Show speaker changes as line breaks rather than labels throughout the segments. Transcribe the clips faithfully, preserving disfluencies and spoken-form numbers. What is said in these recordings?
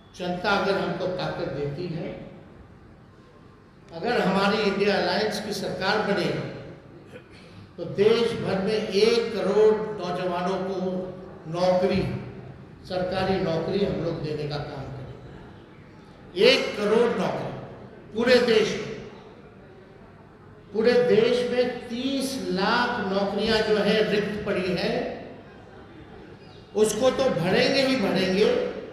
जनता अगर हमको ताकत देती है, अगर हमारी इंडिया अलायंस की सरकार बने तो देश भर में एक करोड़ नौजवानों को नौकरी, सरकारी नौकरी हम लोग देने का काम करेंगे। एक करोड़ नौकरी पूरे देश में। पूरे देश में तीस लाख नौकरियां जो है रिक्त पड़ी है, उसको तो भरेंगे ही भरेंगे,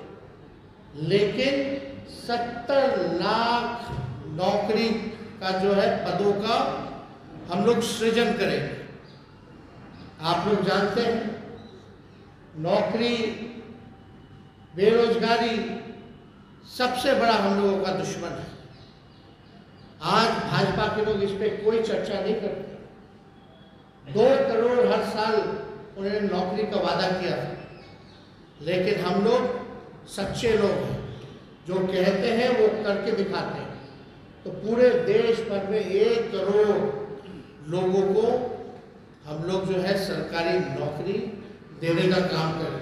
लेकिन सत्तर लाख नौकरी का जो है पदों का हम लोग सृजन करेंगे। आप लोग जानते हैं नौकरी, बेरोजगारी सबसे बड़ा हम लोगों का दुश्मन है। आज भाजपा के लोग इस पे कोई चर्चा नहीं करते। दो करोड़ हर साल उन्होंने नौकरी का वादा किया था, लेकिन हम लोग सच्चे लोग हैं, जो कहते हैं वो करके दिखाते हैं। तो पूरे देश भर में एक करोड़ लोगों को हम लोग जो है सरकारी नौकरी देने का काम करें।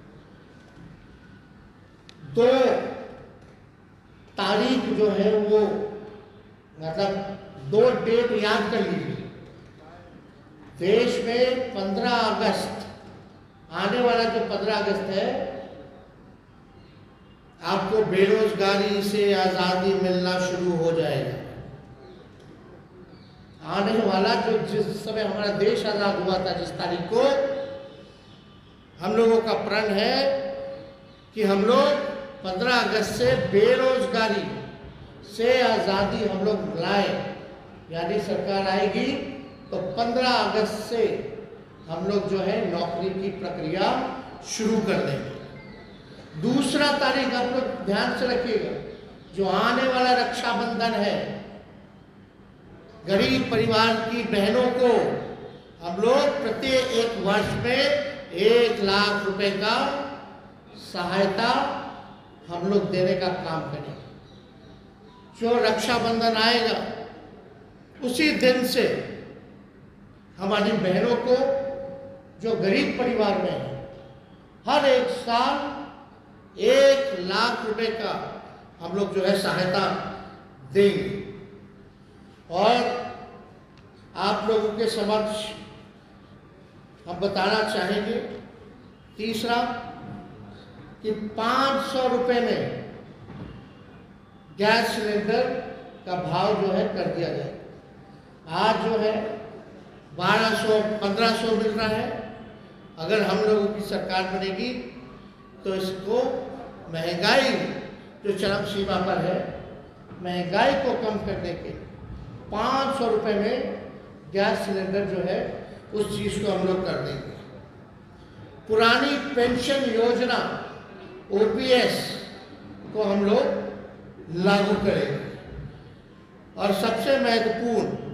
दो तारीख जो है वो, मतलब दो डेट याद कर लीजिए। देश में पंद्रह अगस्त, आने वाला जो पंद्रह अगस्त है, आपको बेरोजगारी से आज़ादी मिलना शुरू हो जाएगा। आने वाला जो जिस समय हमारा देश आज़ाद हुआ था, जिस तारीख को, हम लोगों का प्रण है कि हम लोग पंद्रह अगस्त से बेरोजगारी से आज़ादी हम लोग लाए। यानी सरकार आएगी तो पंद्रह अगस्त से हम लोग जो है नौकरी की प्रक्रिया शुरू कर देंगे। दूसरा तारीख आप लोग ध्यान से रखिएगा, जो आने वाला रक्षाबंधन है, गरीब परिवार की बहनों को हम लोग प्रत्येक एक वर्ष में एक लाख रुपए का सहायता हम लोग देने का काम करेंगे। जो रक्षाबंधन आएगा उसी दिन से हमारी बहनों को, जो गरीब परिवार में है, हर एक साल एक लाख रुपए का हम लोग जो है सहायता देंगे। और आप लोगों के समक्ष हम बताना चाहेंगे, तीसरा, कि पाँच सौ रुपये में गैस सिलेंडर का भाव जो है कर दिया जाए। आज जो है बारह सौ पंद्रह सौ मिल रहा है। अगर हम लोगों की सरकार बनेगी तो इसको, महंगाई जो चरम सीमा पर है, महंगाई को कम करने के पाँच सौ रुपये में गैस सिलेंडर जो है उस चीज़ को हम लोग कर देंगे। पुरानी पेंशन योजना ओ पी एस को हम लोग लागू करेंगे। और सबसे महत्वपूर्ण,